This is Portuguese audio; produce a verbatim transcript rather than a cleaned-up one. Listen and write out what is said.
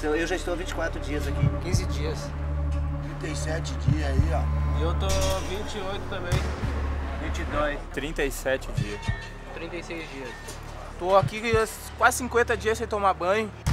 Então, eu já estou há vinte e quatro dias aqui. quinze dias. trinta e sete dias aí, ó. Eu tô vinte e oito também. vinte e dois. trinta e sete dias. trinta e seis dias. Tô aqui quase cinquenta dias sem tomar banho.